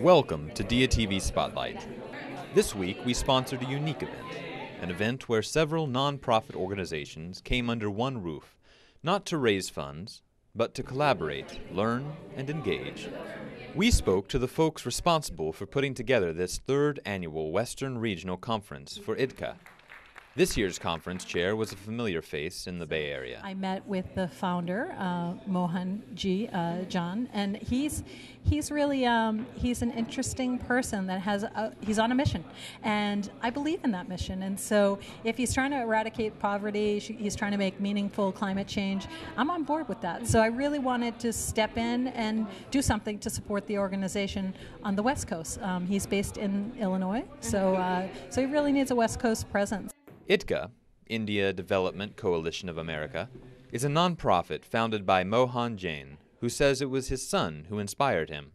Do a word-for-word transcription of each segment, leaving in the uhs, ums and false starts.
Welcome to D I A T V Spotlight. This week we sponsored a unique event, an event where several non-profit organizations came under one roof, not to raise funds, but to collaborate, learn, and engage. We spoke to the folks responsible for putting together this third annual Western Regional Conference for I D C A. This year's conference chair was a familiar face in the Bay Area. I met with the founder, uh, Mohan G. Uh, John, and he's he's really um, he's an interesting person that has a, he's on a mission, and I believe in that mission. And so, if he's trying to eradicate poverty, he's trying to make meaningful climate change, I'm on board with that. So I really wanted to step in and do something to support the organization on the West Coast. Um, he's based in Illinois, so uh, so he really needs a West Coast presence. I D C A, India Development Coalition of America, is a nonprofit founded by Mohan Jain, who says it was his son who inspired him.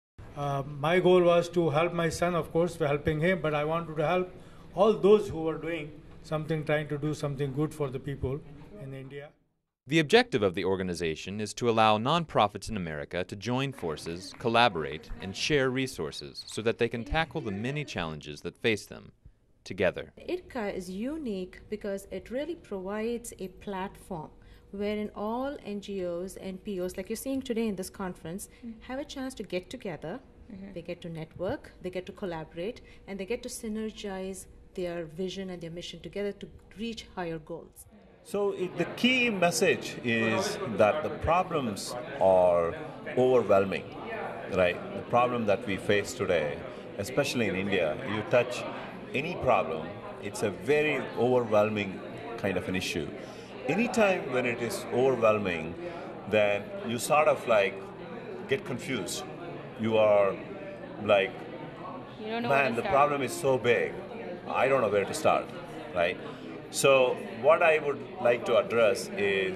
Uh, my goal was to help my son, of course, for helping him, but I wanted to help all those who were doing something, trying to do something good for the people in India. The objective of the organization is to allow nonprofits in America to join forces, collaborate, and share resources so that they can tackle the many challenges that face them together. I D C A is unique because it really provides a platform wherein all N G Os and P Os, like you're seeing today in this conference, mm-hmm. have a chance to get together, mm-hmm. they get to network, they get to collaborate, and they get to synergize their vision and their mission together to reach higher goals. So it, the key message is that the problems are overwhelming, right? The problem that we face today, especially in India, you touch any problem, it's a very overwhelming kind of an issue. Anytime when it is overwhelming, then you sort of like get confused. You are like, you don't know man, the problem is so big, I don't know where to start, right? So what I would like to address is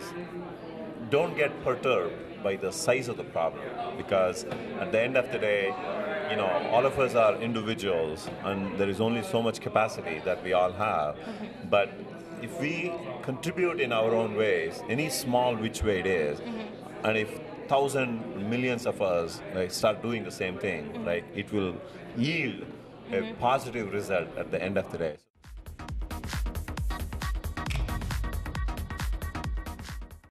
don't get perturbed by the size of the problem, because at the end of the day, you know, all of us are individuals and there is only so much capacity that we all have. Mm-hmm. But if we contribute in our own ways, any small which way it is, mm-hmm. and if thousand millions of us like, start doing the same thing, mm-hmm. right, it will yield mm-hmm. a positive result at the end of the day.